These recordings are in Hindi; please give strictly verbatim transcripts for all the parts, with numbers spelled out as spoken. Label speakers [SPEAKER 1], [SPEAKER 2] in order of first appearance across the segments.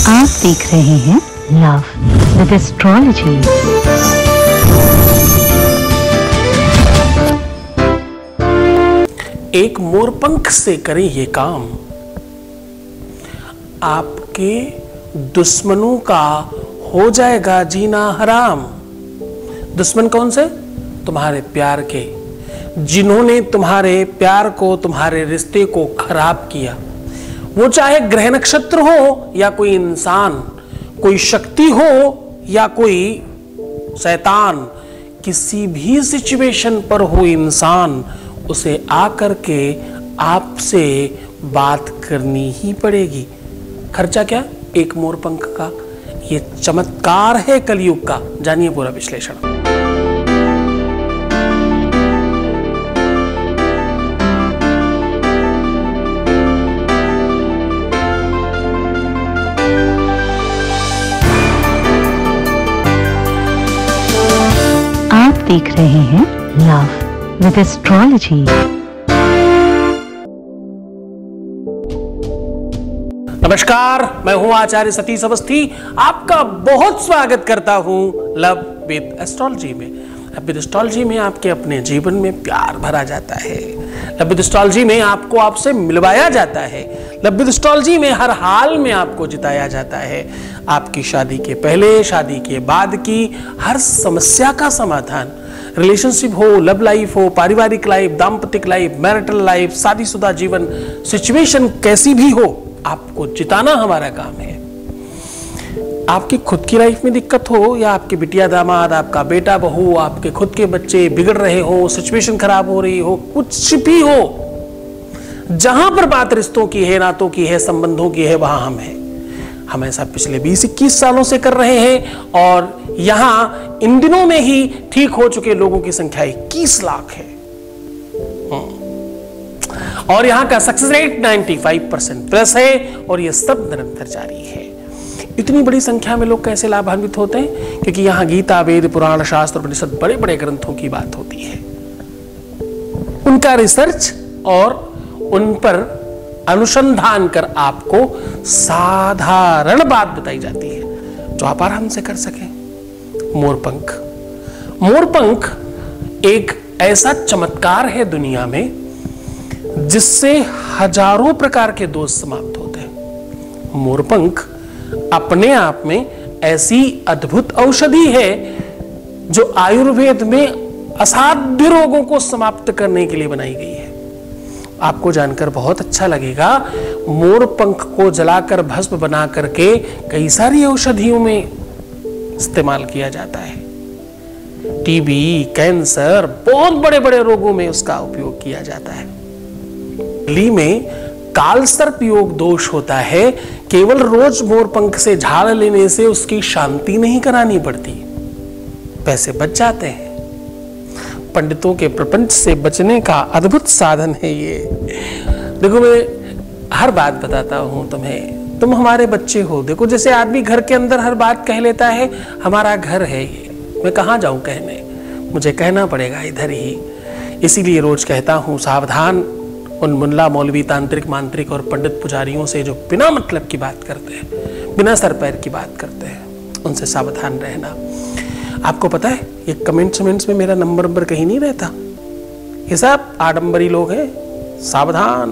[SPEAKER 1] आप देख रहे हैं लव विद एस्ट्रोलॉजी।
[SPEAKER 2] एक मोरपंख से करें ये काम, आपके दुश्मनों का हो जाएगा जीना हराम। दुश्मन कौन से? तुम्हारे प्यार के, जिन्होंने तुम्हारे प्यार को, तुम्हारे रिश्ते को खराब किया। वो चाहे ग्रह नक्षत्र हो या कोई इंसान, कोई शक्ति हो या कोई शैतान, किसी भी सिचुएशन पर हो इंसान, उसे आकर के आपसे बात करनी ही पड़ेगी। खर्चा क्या? एक मोरपंख का। ये चमत्कार है कलयुग का। जानिए पूरा विश्लेषण।
[SPEAKER 1] आप देख रहे हैं लव विद एस्ट्रोलॉजी।
[SPEAKER 2] नमस्कार, मैं हूं आचार्य सतीश अवस्थी। आपका बहुत स्वागत करता हूं लव विद एस्ट्रोलॉजी में। लव विद एस्ट्रोलॉजी में आपके अपने जीवन में प्यार भरा जाता है। लव विद एस्ट्रोलॉजी में आपको आपसे मिलवाया जाता है। लव विद एस्ट्रोलॉजी में हर हाल में आपको जिताया जाता है। आपकी शादी के पहले, शादी के बाद की हर समस्या का समाधान, रिलेशनशिप हो, लव लाइफ हो, पारिवारिक लाइफ, दाम्पतिक लाइफ, मैरिटल लाइफ, शादीशुदा जीवन, सिचुएशन कैसी भी हो, आपको जिताना हमारा काम है। आपकी खुद की लाइफ में दिक्कत हो या आपके बिटिया दामाद, आपका बेटा बहू, आपके खुद के बच्चे बिगड़ रहे हो, सिचुएशन खराब हो रही हो, कुछ भी हो, जहां पर बात रिश्तों की है, नातों की है, संबंधों की है, वहां हम हैं। हम ऐसा पिछले बीस इक्कीस सालों से कर रहे हैं और यहां इन दिनों में ही ठीक हो चुके लोगों की संख्या इक्कीस लाख है और यहां का सक्सेस रेट पचानवे परसेंट प्लस है और यह सब निरंतर जारी है। इतनी बड़ी संख्या में लोग कैसे लाभान्वित होते हैं? क्योंकि यहां गीता, वेद, पुराण, शास्त्र, उपनिषद, बड़े बड़े ग्रंथों की बात होती है। उनका रिसर्च और उन पर अनुसंधान कर आपको साधारण बात बताई जाती है जो आप आराम से कर सकें। मोरपंख मोरपंख एक ऐसा चमत्कार है दुनिया में जिससे हजारों प्रकार के दोष समाप्त होते हैं। मोरपंख अपने आप में ऐसी अद्भुत औषधि है जो आयुर्वेद में असाध्य रोगों को समाप्त करने के लिए बनाई गई है। आपको जानकर बहुत अच्छा लगेगा, मोरपंख को जलाकर भस्म बना करके कई सारी औषधियों में इस्तेमाल किया जाता है। टीबी, कैंसर, बहुत बड़े बड़े रोगों में उसका उपयोग किया जाता है। दिल्ली में कालसर्प योग दोष होता है, केवल रोज मोरपंख से झाड़ लेने से उसकी शांति नहीं करानी पड़ती, पैसे बच जाते हैं। पंडितों के प्रपंच से बचने का अद्भुत साधन है ये। देखो, मैं हर बात बताता हूं तुम्हें, तुम हमारे बच्चे हो। देखो, जैसे आदमी घर के अंदर हर बात कह लेता है, हमारा घर है ये, मैं कहां जाऊं कहने, मुझे कहना पड़ेगा इधर ही। इसीलिए रोज कहता हूं, सावधान उन मुल्ला, मौलवी, तांत्रिक, मांत्रिक और पंडित पुजारियों से जो बिना मतलब की बात करते हैं, बिना सर पैर की बात करते हैं, उनसे सावधान रहना। आपको पता है, ये कमेंट्स वमेंट्स में मेरा नंबर नंबर कहीं नहीं रहता। ये सब आडंबरी लोग हैं। सावधान,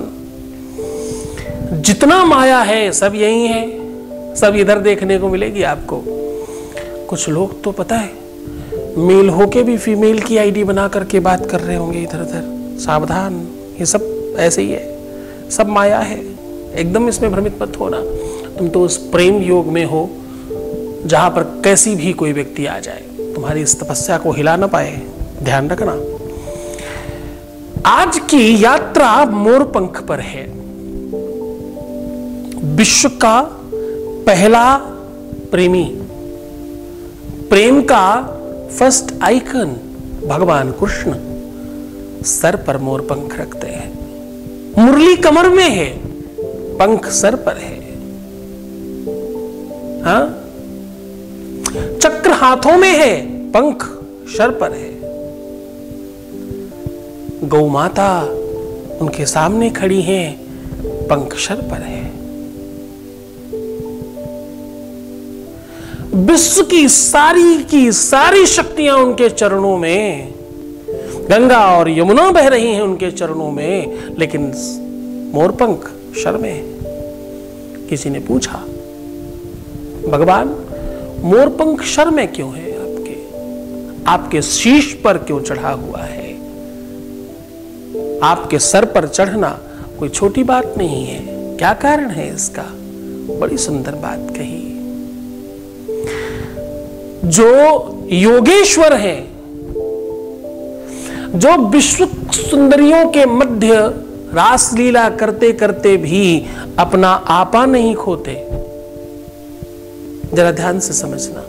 [SPEAKER 2] जितना माया है सब यही है, सब इधर देखने को मिलेगी आपको। कुछ लोग तो पता है, मेल होके भी फीमेल की आईडी बना करके बात कर रहे होंगे इधर उधर। सावधान, ये सब ऐसे ही है, सब माया है। एकदम इसमें भ्रमित मत होना। तुम तो उस प्रेम योग में हो जहां पर कैसी भी कोई व्यक्ति आ जाए, तुम्हारी इस तपस्या को हिला ना पाए। ध्यान रखना। आज की यात्रा मोरपंख पर है। विश्व का पहला प्रेमी, प्रेम का फर्स्ट आइकन भगवान कृष्ण सर पर मोरपंख रखते हैं। मुरली कमर में है, पंख सर पर है। हाँ, चक्र हाथों में है, पंख सर पर है। गौ माता उनके सामने खड़ी हैं, पंख सर पर है। विश्व की सारी की सारी शक्तियां उनके चरणों में, गंगा और यमुना बह रही हैं उनके चरणों में, लेकिन मोरपंख शर्मे। किसी ने पूछा, भगवान मोरपंख शर्मे क्यों है आपके? आपके शीश पर क्यों चढ़ा हुआ है? आपके सर पर चढ़ना कोई छोटी बात नहीं है, क्या कारण है इसका? बड़ी सुंदर बात कही। जो योगेश्वर हैं, जो विश्व सुंदरियों के मध्य रासलीला करते करते भी अपना आपा नहीं खोते, जरा ध्यान से समझना।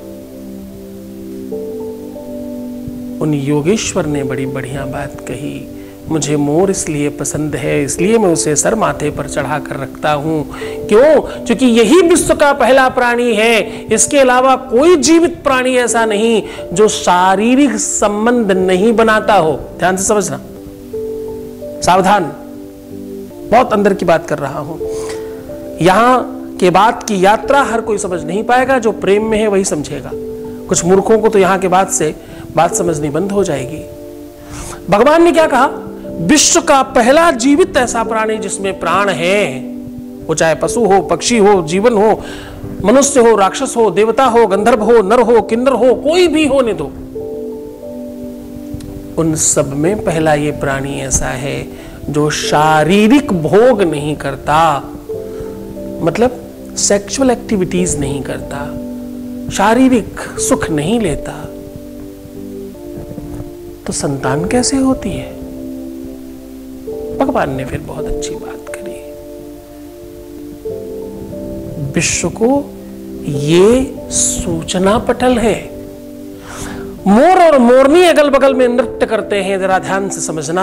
[SPEAKER 2] उन योगेश्वर ने बड़ी बढ़िया बात कही, मुझे मोर इसलिए पसंद है, इसलिए मैं उसे सर माथे पर चढ़ा कर रखता हूं। क्यों? क्योंकि यही विश्व का पहला प्राणी है। इसके अलावा कोई जीवित प्राणी ऐसा नहीं जो शारीरिक संबंध नहीं बनाता हो। ध्यान से समझना, सावधान, बहुत अंदर की बात कर रहा हूं। यहां के बाद की यात्रा हर कोई समझ नहीं पाएगा, जो प्रेम में है वही समझेगा। कुछ मूर्खों को तो यहां के बाद से बात समझनी बंद हो जाएगी। भगवान ने क्या कहा? विश्व का पहला जीवित ऐसा प्राणी जिसमें प्राण है, वो चाहे पशु हो, पक्षी हो, जीवन हो, मनुष्य हो, राक्षस हो, देवता हो, गंधर्व हो, नर हो, किन्नर हो, कोई भी होने दो, उन सब में पहला ये प्राणी ऐसा है जो शारीरिक भोग नहीं करता, मतलब सेक्सुअल एक्टिविटीज नहीं करता, शारीरिक सुख नहीं लेता। तो संतान कैसे होती है? भगवान ने फिर बहुत अच्छी बात करी। विश्व को ये सूचना पटल है। मोर और मोरनी अगल बगल में नृत्य करते हैं, जरा ध्यान से समझना।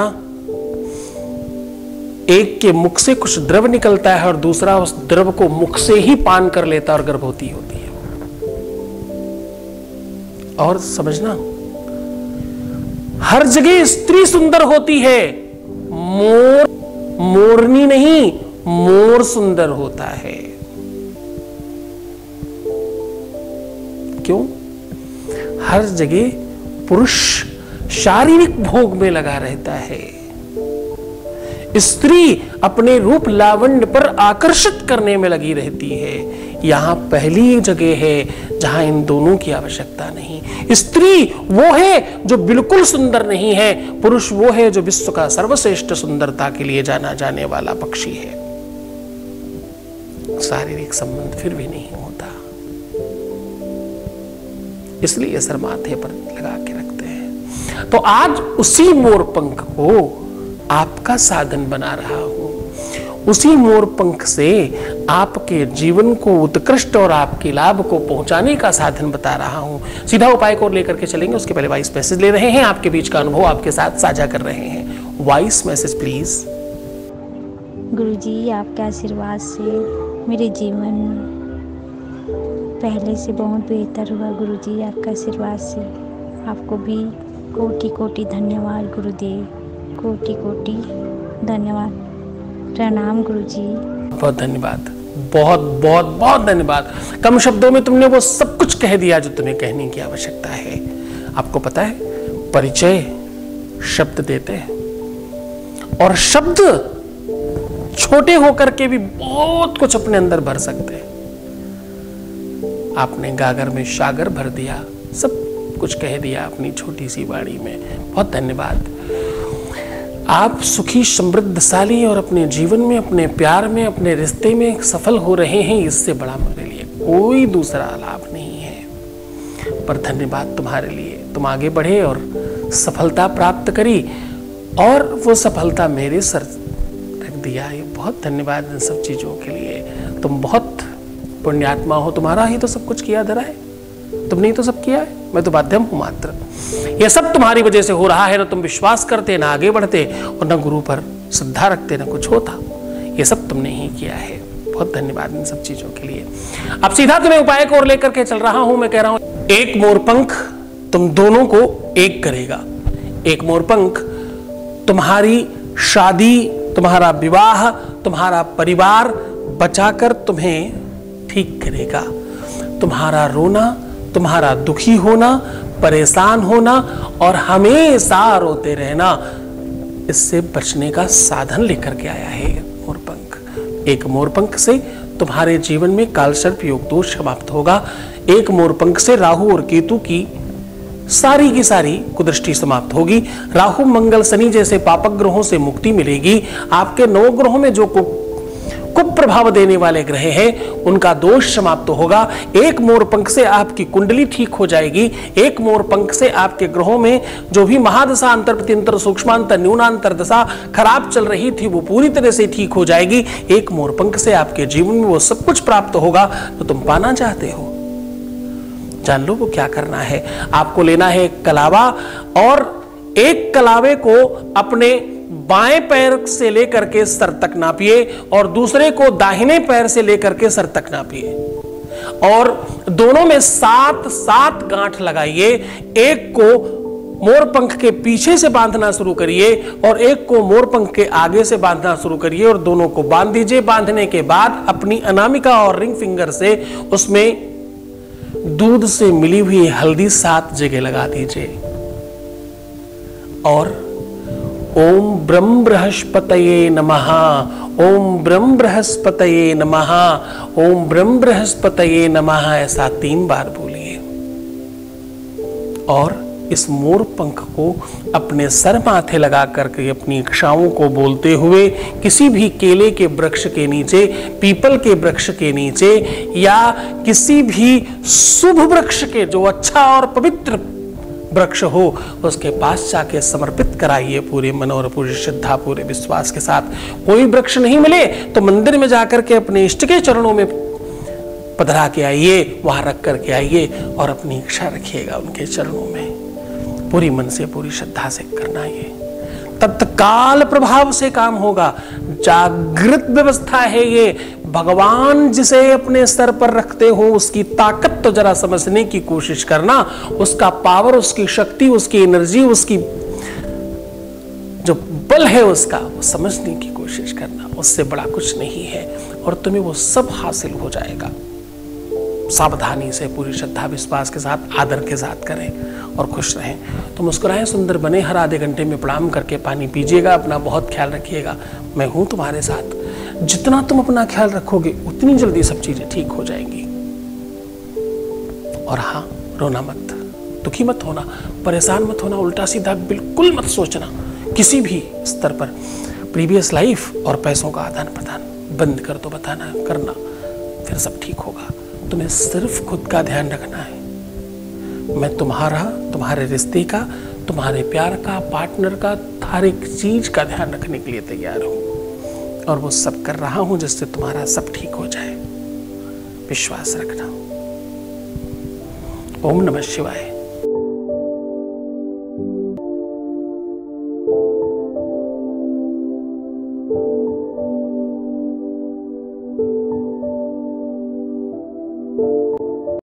[SPEAKER 2] एक के मुख से कुछ द्रव निकलता है और दूसरा उस द्रव को मुख से ही पान कर लेता और गर्भवती होती है। और समझना, हर जगह स्त्री सुंदर होती है, मोर मोरनी नहीं, मोर सुंदर होता है। क्यों? हर जगह पुरुष शारीरिक भोग में लगा रहता है, स्त्री अपने रूप लावण्य पर आकर्षित करने में लगी रहती है। यहां पहली जगह है जहां इन दोनों की आवश्यकता नहीं। स्त्री वो है जो बिल्कुल सुंदर नहीं है, पुरुष वो है जो विश्व का सर्वश्रेष्ठ सुंदरता के लिए जाना जाने वाला पक्षी है। शारीरिक संबंध फिर भी नहीं होता, इसलिए सर माथे पर लगा के रखते हैं। तो आज उसी मोरपंख को आपका साधन बना रहा हूं, उसी मोरपंख से आपके जीवन को उत्कृष्ट और आपके लाभ को पहुंचाने का साधन बता रहा हूं। सीधा उपाय को लेकर के चलेंगे, उसके पहले वॉइस मैसेज ले रहे हैं, आपके बीच का अनुभव आपके साथ साझा कर रहे हैं। Voice message please.
[SPEAKER 3] गुरुजी, आपके आशीर्वाद से मेरे जीवन पहले से बहुत बेहतर हुआ। गुरुजी, आपके आशीर्वाद से आपको भी कोटि कोटि धन्यवाद गुरुदेव, कोटि कोटि धन्यवाद। प्रणाम गुरुजी।
[SPEAKER 2] बहुत धन्यवाद, बहुत बहुत बहुत धन्यवाद। कम शब्दों में तुमने वो सब कुछ कह दिया जो तुम्हें कहने की आवश्यकता है। आपको पता है, परिचय शब्द देते हैं और शब्द छोटे होकर के भी बहुत कुछ अपने अंदर भर सकते हैं। आपने गागर में सागर भर दिया, सब कुछ कह दिया अपनी छोटी सी वाणी में। बहुत धन्यवाद। आप सुखी समृद्धशाली और अपने जीवन में, अपने प्यार में, अपने रिश्ते में सफल हो रहे हैं, इससे बड़ा मेरे लिए कोई दूसरा लाभ नहीं है। पर धन्यवाद तुम्हारे लिए, तुम आगे बढ़े और सफलता प्राप्त करी और वो सफलता मेरे सर रख दिया। ये बहुत धन्यवाद इन सब चीजों के लिए। तुम बहुत पुण्यात्मा हो, तुम्हारा ही तो सब कुछ किया धरा है, तुमने ही तो सब किया है, मैं तो माध्यम हूं मात्र। ये सब तुम्हारी वजह से हो रहा है। ना तुम विश्वास करते, ना आगे बढ़ते और ना गुरु पर श्रद्धा रखते, ना कुछ होता। ये सब तुमने ही किया है। बहुत धन्यवाद इन सब चीजों के लिए। अब सीधा तुम्हें उपाय को और लेकर के चल रहा हूं। मैं कह रहा हूं, एक मोरपंख तुम दोनों को एक करेगा। एक मोरपंख तुम्हारी शादी, तुम्हारा विवाह, तुम्हारा परिवार बचाकर तुम्हें ठीक करेगा। तुम्हारा रोना तुम्हारा दुखी होना, परेशान होना और हमेशा रोते रहना, इससे बचने का साधन लेकर के आया है मोरपंख। एक मोरपंख से तुम्हारे जीवन में कालसर्प योग दोष समाप्त होगा। एक मोरपंख से राहु और केतु की सारी की सारी कुदृष्टि समाप्त होगी। राहु, मंगल, शनि जैसे पापक ग्रहों से मुक्ति मिलेगी। आपके नौ ग्रहों में जो कुप्रभाव देने वाले ग्रह हैं उनका दोष समाप्त होगा। एक मोरपंख से आपकी कुंडली ठीक हो जाएगी। एक मोरपंख से आपके ग्रहों में जो भी महादशा, अंतर प्रत्यंतर, सूक्ष्मांतर, न्यूनांतर दशा खराब चल रही थी वो पूरी तरह से ठीक हो जाएगी। एक मोरपंख से आपके जीवन में वो सब कुछ प्राप्त होगा तो तुम पाना चाहते हो। जान लो वो क्या करना है। आपको लेना है एक कलावा और एक कलावे को अपने बाएं पैर से लेकर के सर तक नापिए और दूसरे को दाहिने पैर से लेकर के सर तक नापिए और दोनों में सात सात गांठ लगाइए। एक को मोरपंख के पीछे से बांधना शुरू करिए और एक को मोरपंख के आगे से बांधना शुरू करिए और दोनों को बांध दीजिए। बांधने के बाद अपनी अनामिका और रिंग फिंगर से उसमें दूध से मिली हुई हल्दी सात जगह लगा दीजिए और ओम ब्रह्म बृहस्पतये नमः, ओम ब्रह्म बृहस्पतये नमः, ओम ब्रह्म बृहस्पतये नमः ऐसा तीन बार बोलिए और इस मोर पंख को अपने सर माथे लगा करके अपनी इच्छाओं को बोलते हुए किसी भी केले के वृक्ष के नीचे, पीपल के वृक्ष के नीचे या किसी भी शुभ वृक्ष के जो अच्छा और पवित्र वृक्ष हो उसके पास जाके समर्पित कराइए पूरे मन और पूरी श्रद्धा, पूरे विश्वास के साथ। कोई वृक्ष नहीं मिले तो मंदिर में जाकर के अपने इष्ट के चरणों में पधरा के आइए, वहां रख करके आइए और अपनी इच्छा रखिएगा उनके चरणों में। पूरी मन से, पूरी श्रद्धा से करना ये तत्काल प्रभाव से काम होगा। जागृत व्यवस्था है ये। भगवान जिसे अपने सर पर रखते हो उसकी ताकत तो जरा समझने की कोशिश करना। उसका पावर, उसकी शक्ति, उसकी एनर्जी, उसकी जो बल है उसका वो समझने की कोशिश करना। उससे बड़ा कुछ नहीं है और तुम्हें वो सब हासिल हो जाएगा। सावधानी से, पूरी श्रद्धा विश्वास के साथ, आदर के साथ करें और खुश रहें। तो मुस्कुराएं, सुंदर बने। हर आधे घंटे में प्रणाम करके पानी पीजिएगा। अपना बहुत ख्याल रखिएगा। मैं हूं तुम्हारे साथ। जितना तुम अपना ख्याल रखोगे उतनी जल्दी सब चीजें ठीक हो जाएंगी। और हाँ, रोना मत, दुखी मत होना, परेशान मत होना, उल्टा सीधा बिल्कुल मत सोचना किसी भी स्तर पर। प्रीवियस लाइफ और पैसों का आदान प्रदान बंद कर दो, बताना करना, फिर सब ठीक होगा। तुम्हें सिर्फ खुद का ध्यान रखना है। मैं तुम्हारा, तुम्हारे रिश्ते का, तुम्हारे प्यार का, पार्टनर का, हर एक चीज का ध्यान रखने के लिए तैयार हूं और वो सब कर रहा हूं जिससे तुम्हारा सब ठीक हो जाए। विश्वास रखना। ओम नमः शिवाय।